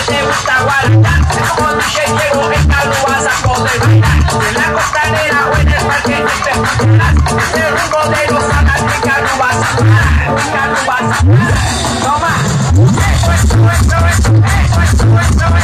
te gusta guarachar, como DJ llego en carro vas a poder bailar. En la costanera o en el parque te escucharás ese rumbo de los salas, en carro vas a parar, en carro vas a parar. Toma, eso,